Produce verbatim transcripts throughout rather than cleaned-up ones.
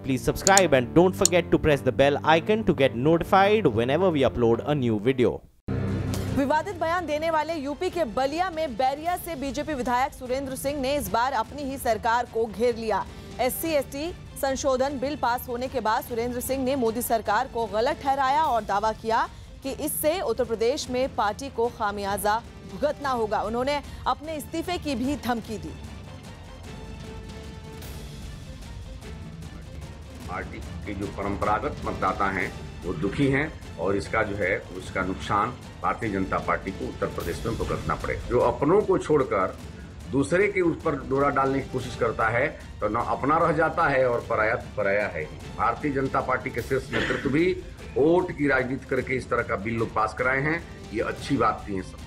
please subscribe and don't forget to press the bell icon to get notified whenever we upload a new video. विवादित बयान देने वाले UP के बलिया में बैरिया से बीजेपी विधायक सुरेंद्र सिंह ने इस बार अपनी ही सरकार को घेर लिया। एससी एसटी संशोधन बिल पास होने के बाद सुरेंद्र सिंह ने मोदी सरकार को गलत ठहराया और दावा किया कि इससे उत्तर प्रदेश में पार्टी को खामियाजा भुगतना होगा। उन्होंने अपने इस्तीफे की भी धमकी दी। पार्टी के जो परंपरागत मतदाता हैं वो दुखी हैं और इसका जो है उसका नुकसान भारतीय जनता पार्टी को उत्तर प्रदेश में भुगतना पड़े। जो अपनों को छोड़कर दूसरे के ऊपर डोरा डालने की कोशिश करता है तो न अपना रह जाता है और पराया तो पराया है ही। भारतीय जनता पार्टी के शीर्ष नेतृत्व भी वोट की राजनीति करके इस तरह का बिल लोग पास कराए हैं, ये अच्छी बात नहीं है। सब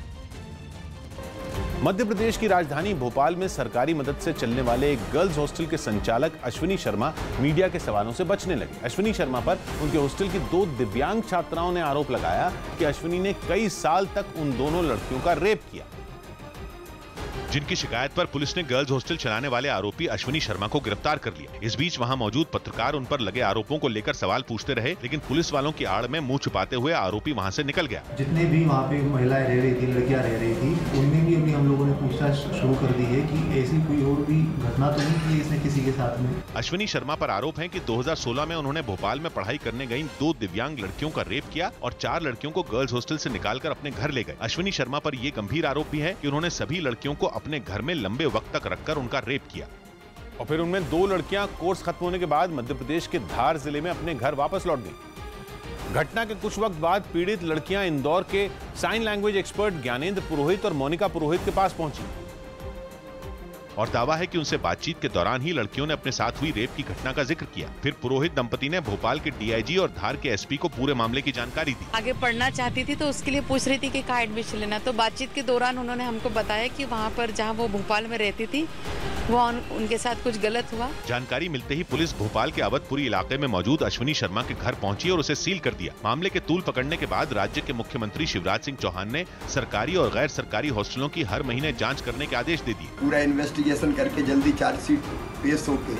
मध्य प्रदेश की राजधानी भोपाल में सरकारी मदद से चलने वाले एक गर्ल्स हॉस्टल के संचालक अश्विनी शर्मा मीडिया के सवालों से बचने लगे। अश्विनी शर्मा पर उनके हॉस्टल की दो दिव्यांग छात्राओं ने आरोप लगाया कि अश्विनी ने कई साल तक उन दोनों लड़कियों का रेप किया। जिनकी शिकायत पर पुलिस ने गर्ल्स हॉस्टल चलाने वाले आरोपी अश्विनी शर्मा को गिरफ्तार कर लिया। इस बीच वहां मौजूद पत्रकार उन पर लगे आरोपों को लेकर सवाल पूछते रहे, लेकिन पुलिस वालों की आड़ में मुंह छुपाते हुए आरोपी वहां से निकल गया। जितने भी वहां पे महिलाएं रह रही थी, लड़कियां रह रही थी, उनमें भी अभी हम लोगों ने पूछताछ शुरू कर दी है कि ऐसी कोई और भी घटना तो नहीं की इसने किसी के साथ में। अश्विनी शर्मा पर आरोप है कि दो हज़ार सोलह में उन्होंने भोपाल में पढ़ाई करने गई दो दिव्यांग लड़कियों का रेप किया और चार लड़कियों को गर्ल्स हॉस्टल से निकालकर अपने घर ले गए। अश्विनी शर्मा पर यह गंभीर आरोप भी है कि उन्होंने सभी लड़कियों को अपने घर में लंबे वक्त तक रखकर उनका रेप किया और फिर उनमें दो लड़कियां कोर्स खत्म होने के बाद मध्य प्रदेश के धार जिले में अपने घर वापस लौट गईं। घटना के कुछ वक्त बाद पीड़ित लड़कियां इंदौर के sign language expert Gyanendra Purohit और मोनिका पुरोहित के पास पहुंची और दावा है कि उनसे बातचीत के दौरान ही लड़कियों ने अपने साथ हुई रेप की घटना का जिक्र किया। फिर पुरोहित दंपति ने भोपाल के डीआईजी और धार के एसपी को पूरे मामले की जानकारी दी। आगे पढ़ना चाहती थी तो उसके लिए पूछ रही थी कि कहाँ एडमिशन लेना, तो बातचीत के दौरान उन्होंने हमको बताया कि वहाँ पर जहाँ वो भोपाल में रहती थी वो उन, उनके साथ कुछ गलत हुआ। जानकारी मिलते ही पुलिस भोपाल के अवधपुरी इलाके में मौजूद अश्विनी शर्मा के घर पहुंची और उसे सील कर दिया। मामले के तूल पकड़ने के बाद राज्य के मुख्यमंत्री शिवराज सिंह चौहान ने सरकारी और गैर सरकारी हॉस्टलों की हर महीने जांच करने के आदेश दे दिए। पूरा इन्वेस्टिगेशन करके जल्दी चार्जशीट पेश होके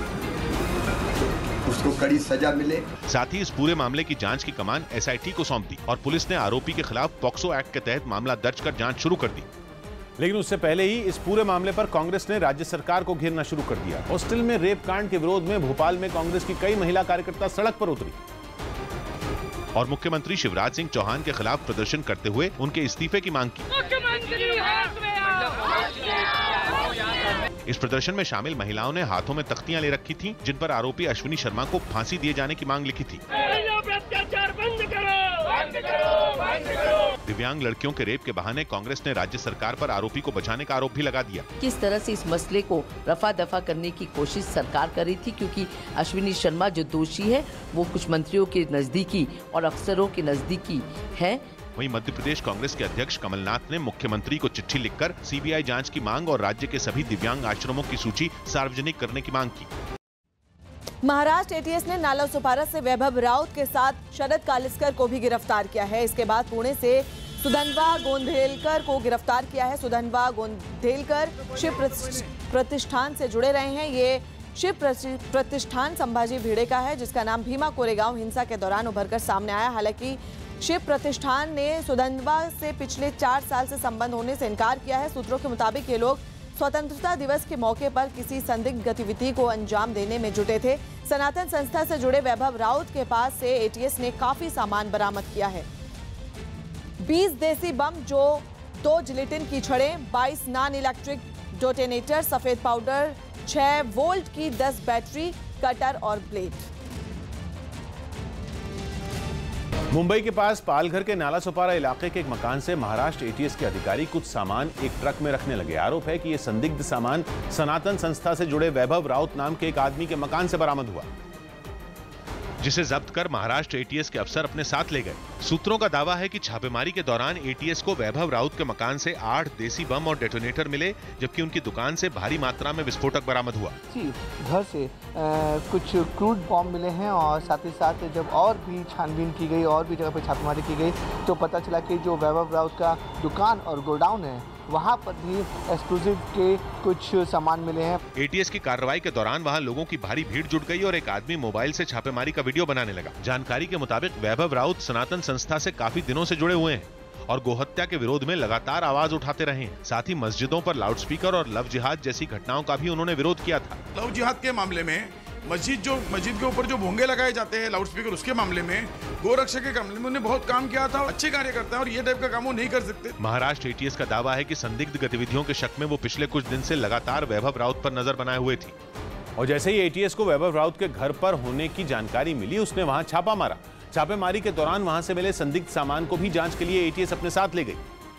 उसको कड़ी सजा मिले। साथ ही इस पूरे मामले की जांच की कमान एसआईटी को सौंप दी और पुलिस ने आरोपी के खिलाफ पॉक्सो एक्ट के तहत मामला दर्ज कर जांच शुरू कर दी। लेकिन उससे पहले ही इस पूरे मामले पर कांग्रेस ने राज्य सरकार को घेरना शुरू कर दिया। हॉस्टल में रेप कांड के विरोध में भोपाल में कांग्रेस की कई महिला कार्यकर्ता सड़क पर उतरी और मुख्यमंत्री शिवराज सिंह चौहान के खिलाफ प्रदर्शन करते हुए उनके इस्तीफे की मांग की। इस प्रदर्शन में शामिल महिलाओं ने हाथों में तख्तियां ले रखी थीं, जिन पर आरोपी अश्विनी शर्मा को फांसी दिए जाने की मांग लिखी थी। दिव्यांग लड़कियों के रेप के बहाने कांग्रेस ने राज्य सरकार पर आरोपी को बचाने का आरोप भी लगा दिया। किस तरह से इस मसले को रफा दफा करने की कोशिश सरकार कर रही थी, क्योंकि अश्विनी शर्मा जो दोषी है वो कुछ मंत्रियों के नजदीकी और अफसरों के नजदीकी है। वहीं मध्य प्रदेश कांग्रेस के अध्यक्ष कमलनाथ ने मुख्यमंत्री को चिट्ठी लिखकर सीबीआई जांच की मांग और राज्य के सभी दिव्यांग आश्रमों की सूची सार्वजनिक करने की मांग की। महाराष्ट्र एटीएस ने नाला सुपारा से वैभव राउत के साथ शरद कालिस्कर को भी गिरफ्तार किया है। इसके बाद पुणे से सुधन्वा गोंधेलकर को गिरफ्तार किया है। सुधन्वा गोंधेलकर शिव प्रतिष्ठान से जुड़े रहे हैं। ये शिव प्रतिष्ठान संभाजी भिड़े का है, जिसका नाम भीमा कोरेगांव हिंसा के दौरान उभरकर सामने आया। हालांकि शिव प्रतिष्ठान ने सुधन्वा से पिछले चार साल से संबंध होने से इनकार किया है। सूत्रों के मुताबिक ये लोग स्वतंत्रता दिवस के मौके पर किसी संदिग्ध गतिविधि को अंजाम देने में जुटे थे। सनातन संस्था से जुड़े वैभव राउत के पास से एटीएस ने काफी सामान बरामद किया है। बीस देसी बम, जो दो जिलेटिन की छड़ें, बाईस नॉन इलेक्ट्रिक डेटोनेटर, सफेद पाउडर, छह वोल्ट की दस बैटरी, कटर और ब्लेड। मुंबई के पास पालघर के नाला सुपारा इलाके के एक मकान से महाराष्ट्र एटीएस के अधिकारी कुछ सामान एक ट्रक में रखने लगे। आरोप है कि यह संदिग्ध सामान सनातन संस्था से जुड़े वैभव राउत नाम के एक आदमी के मकान से बरामद हुआ, जिसे जब्त कर महाराष्ट्र एटीएस के अफसर अपने साथ ले गए। सूत्रों का दावा है कि छापेमारी के दौरान एटीएस को वैभव राउत के मकान से आठ देसी बम और डेटोनेटर मिले, जबकि उनकी दुकान से भारी मात्रा में विस्फोटक बरामद हुआ। जी, घर से आ, कुछ क्रूड बॉम्ब मिले हैं और साथ ही साथ जब और भी छानबीन की गई और भी जगह पर छापेमारी की गई तो पता चला कि जो वैभव राउत का दुकान और गोडाउन है वहाँ पर भी एक्सक्लूसिव के कुछ सामान मिले हैं। एटीएस की कार्रवाई के दौरान वहां लोगों की भारी भीड़ जुट गई और एक आदमी मोबाइल से छापेमारी का वीडियो बनाने लगा। जानकारी के मुताबिक वैभव राउत सनातन संस्था से काफी दिनों से जुड़े हुए हैं और गोहत्या के विरोध में लगातार आवाज उठाते रहे हैं। साथ ही मस्जिदों पर लाउडस्पीकर और लव जिहाद जैसी घटनाओं का भी उन्होंने विरोध किया था। लव जिहाद के मामले में मस्जिद जो मस्जिद के ऊपर जो भोंगे लगाए जाते हैं लाउडस्पीकर, उसके मामले में गोरक्षा के मामले में उन्होंने बहुत काम किया था। अच्छे कार्य करते हैं और ये टाइप का काम वो नहीं कर सकते। महाराष्ट्र एटीएस का दावा है कि संदिग्ध गतिविधियों के शक में वो पिछले कुछ दिन से लगातार वैभव राउत पर नजर बनाए हुए थी और जैसे ही एटीएस को वैभव राउत के घर पर होने की जानकारी मिली, उसने वहां छापा मारा। छापेमारी के दौरान वहां से मिले संदिग्ध सामान को भी जांच के लिए एटीएस अपने साथ ले गई।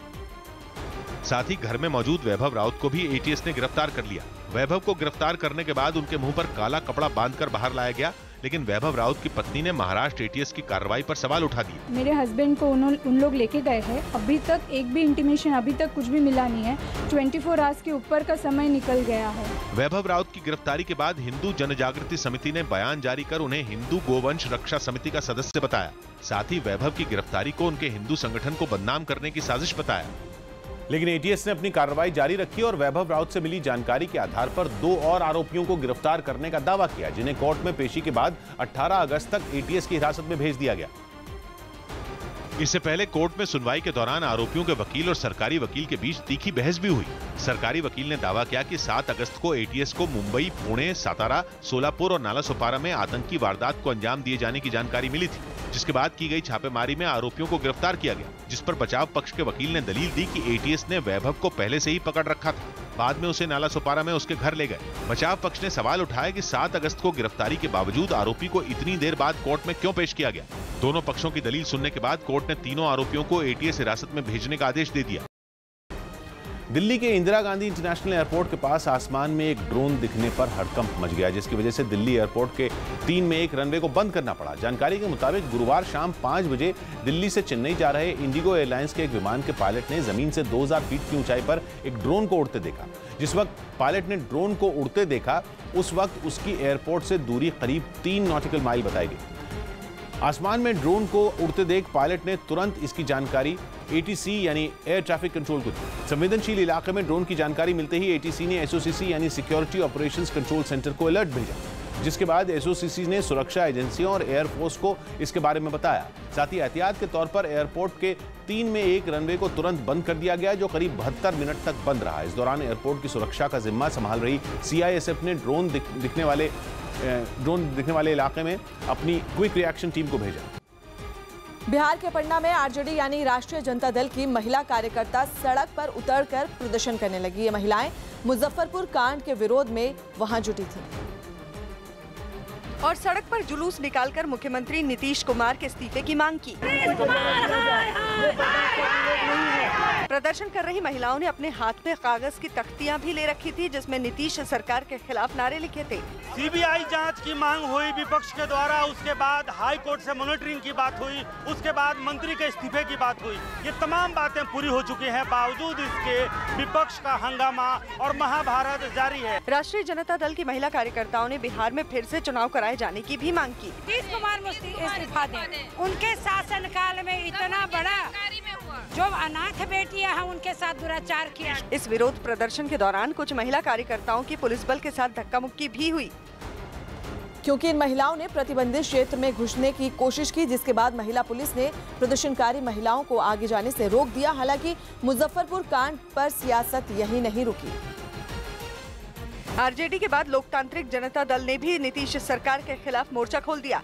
साथ ही घर में मौजूद वैभव राउत को भी एटीएस ने गिरफ्तार कर लिया। वैभव को गिरफ्तार करने के बाद उनके मुंह पर काला कपड़ा बांधकर बाहर लाया गया, लेकिन वैभव राउत की पत्नी ने महाराष्ट्र एटीएस की कार्रवाई पर सवाल उठा दिए। मेरे हस्बैंड को उन, उन लोग लेके गए हैं, अभी तक एक भी इंटीमेशन अभी तक कुछ भी मिला नहीं है। चौबीस आवर्स के ऊपर का समय निकल गया है। वैभव राउत की गिरफ्तारी के बाद हिंदू जनजागृति समिति ने बयान जारी कर उन्हें हिंदू गोवंश रक्षा समिति का सदस्य बताया। साथ ही वैभव की गिरफ्तारी को उनके हिंदू संगठन को बदनाम करने की साजिश बताया। लेकिन एटीएस ने अपनी कार्रवाई जारी रखी और वैभव राउत से मिली जानकारी के आधार पर दो और आरोपियों को गिरफ्तार करने का दावा किया, जिन्हें कोर्ट में पेशी के बाद अठारह अगस्त तक एटीएस की हिरासत में भेज दिया गया। इससे पहले कोर्ट में सुनवाई के दौरान आरोपियों के वकील और सरकारी वकील के बीच तीखी बहस भी हुई। सरकारी वकील ने दावा किया कि सात अगस्त को एटीएस को मुंबई, पुणे, सातारा, सोलापुर और नालासोपारा में आतंकी वारदात को अंजाम दिए जाने की जानकारी मिली थी, जिसके बाद की गई छापेमारी में आरोपियों को गिरफ्तार किया गया, जिस पर बचाव पक्ष के वकील ने दलील दी कि एटीएस ने वैभव को पहले से ही पकड़ रखा था। बाद में उसे नालासोपारा में उसके घर ले गए। बचाव पक्ष ने सवाल उठाया कि सात अगस्त को गिरफ्तारी के बावजूद आरोपी को इतनी देर बाद कोर्ट में क्यों पेश किया गया। दोनों पक्षों की दलील सुनने के बाद कोर्ट ने तीनों आरोपियों को एटीएस हिरासत में भेजने का आदेश दे दिया। दिल्ली के इंदिरा गांधी इंटरनेशनल एयरपोर्ट के पास आसमान में एक ड्रोन दिखने पर हड़कंप मच गया, जिसकी वजह से दिल्ली एयरपोर्ट के तीन में एक रनवे को बंद करना पड़ा। जानकारी के मुताबिक गुरुवार शाम पाँच बजे दिल्ली से चेन्नई जा रहे इंडिगो एयरलाइंस के एक विमान के पायलट ने जमीन से दो हज़ार फीट की ऊंचाई पर एक ड्रोन को उड़ते देखा। जिस वक्त पायलट ने ड्रोन को उड़ते देखा, उस वक्त उसकी एयरपोर्ट से दूरी करीब तीन नॉटिकल माइल बताई गई। आसमान में ड्रोन को उड़ते देख पायलट ने तुरंत इसकी जानकारी एटीसी यानी एयर ट्रैफिक कंट्रोल को दी। संवेदनशील इलाके में ड्रोन की जानकारी मिलते ही एटीसी ने एसओसीसी यानी सिक्योरिटी ऑपरेशंस कंट्रोल सेंटर को अलर्ट भेजा, जिसके बाद एसओसीसी ने सुरक्षा एजेंसियों और एयरफोर्स को इसके बारे में बताया। साथ ही एहतियात के तौर पर एयरपोर्ट के तीन में एक रनवे को तुरंत बंद कर दिया गया, जो करीब बहत्तर मिनट तक बंद रहा। इस दौरान एयरपोर्ट की सुरक्षा का जिम्मा संभाल रही सीआईएसएफ ने ड्रोन दिख, दिखने वाले ड्रोन दिखने वाले इलाके में अपनी क्विक रिएक्शन टीम को भेजा। बिहार के पटना में आरजेडी यानी राष्ट्रीय जनता दल की महिला कार्यकर्ता सड़क पर उतरकर प्रदर्शन करने लगी। ये महिलाएं मुजफ्फरपुर कांड के विरोध में वहां जुटी थीं और सड़क पर जुलूस निकालकर मुख्यमंत्री नीतीश कुमार के इस्तीफे की मांग की। प्रदर्शन कर रही महिलाओं ने अपने हाथ में कागज की तख्तियां भी ले रखी थी, जिसमें नीतीश सरकार के खिलाफ नारे लिखे थे। सीबीआई जांच की मांग हुई विपक्ष के द्वारा, उसके बाद हाई कोर्ट से मॉनिटरिंग की बात हुई, उसके बाद मंत्री के इस्तीफे की बात हुई। ये तमाम बातें पूरी हो चुकी हैं, बावजूद इसके विपक्ष का हंगामा और महाभारत जारी है। राष्ट्रीय जनता दल की महिला कार्यकर्ताओं ने बिहार में फिर से चुनाव कराए जाने की भी मांग की। नीतीश कुमार इस्तीफा दें। उनके शासन काल में इतना बड़ा जो अनाथ बेटियां हैं उनके साथ दुराचार किया। इस विरोध प्रदर्शन के दौरान कुछ महिला कार्यकर्ताओं की पुलिस बल के साथ धक्का मुक्की भी हुई, क्योंकि इन महिलाओं ने प्रतिबंधित क्षेत्र में घुसने की कोशिश की, जिसके बाद महिला पुलिस ने प्रदर्शनकारी महिलाओं को आगे जाने से रोक दिया। हालांकि मुजफ्फरपुर कांड पर सियासत यही नहीं रुकी। आरजेडी के बाद लोकतांत्रिक जनता दल ने भी नीतीश सरकार के खिलाफ मोर्चा खोल दिया।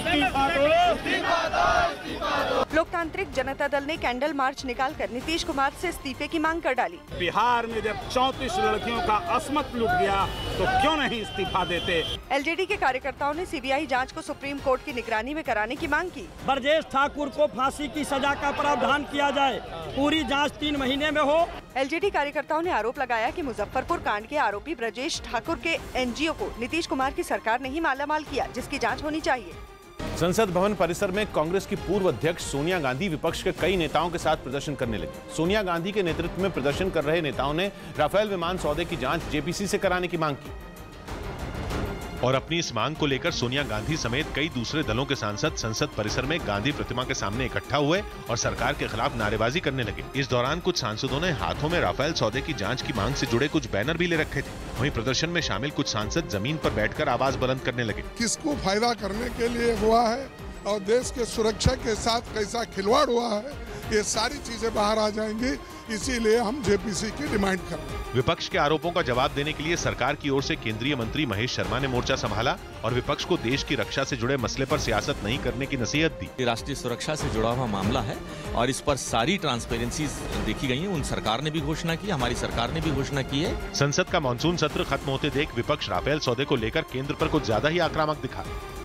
लोकतांत्रिक जनता दल ने कैंडल मार्च निकालकर नीतीश कुमार से इस्तीफे की मांग कर डाली। बिहार में जब चौंतीस लड़कियों का अस्मत लुट गया तो क्यों नहीं इस्तीफा देते। एलजेडी के कार्यकर्ताओं ने सीबीआई जांच को सुप्रीम कोर्ट की निगरानी में कराने की मांग की। ब्रजेश ठाकुर को फांसी की सजा का प्रावधान किया जाए, पूरी जांच तीन महीने में हो। एलजेडी कार्यकर्ताओं ने आरोप लगाया कि मुजफ्फरपुर कांड के आरोपी ब्रजेश ठाकुर के एनजीओ को नीतीश कुमार की सरकार ने ही मालामाल किया, जिसकी जांच होनी चाहिए। संसद भवन परिसर में कांग्रेस की पूर्व अध्यक्ष सोनिया गांधी विपक्ष के कई नेताओं के साथ प्रदर्शन करने लगी। सोनिया गांधी के नेतृत्व में प्रदर्शन कर रहे नेताओं ने राफेल विमान सौदे की जांच जेपीसी से कराने की मांग की। और अपनी इस मांग को लेकर सोनिया गांधी समेत कई दूसरे दलों के सांसद संसद परिसर में गांधी प्रतिमा के सामने इकट्ठा हुए और सरकार के खिलाफ नारेबाजी करने लगे। इस दौरान कुछ सांसदों ने हाथों में राफेल सौदे की जांच की मांग से जुड़े कुछ बैनर भी ले रखे थे। वहीं प्रदर्शन में शामिल कुछ सांसद जमीन पर बैठकर आवाज बुलंद करने लगे। किसको फायदा करने के लिए हुआ है और देश के सुरक्षा के साथ कैसा खिलवाड़ हुआ है, ये सारी चीजें बाहर आ जाएंगी। इसीलिए हम जेपीसी की डिमांड कर रहे हैं। विपक्ष के आरोपों का जवाब देने के लिए सरकार की ओर से केंद्रीय मंत्री महेश शर्मा ने मोर्चा संभाला और विपक्ष को देश की रक्षा से जुड़े मसले पर सियासत नहीं करने की नसीहत दी। राष्ट्रीय सुरक्षा से जुड़ा हुआ मामला है और इस पर सारी ट्रांसपेरेंसी देखी गई है। उन सरकार ने भी घोषणा की, हमारी सरकार ने भी घोषणा की है। संसद का मानसून सत्र खत्म होते देख विपक्ष राफेल सौदे को लेकर केंद्र पर कुछ ज्यादा ही आक्रामक दिखा।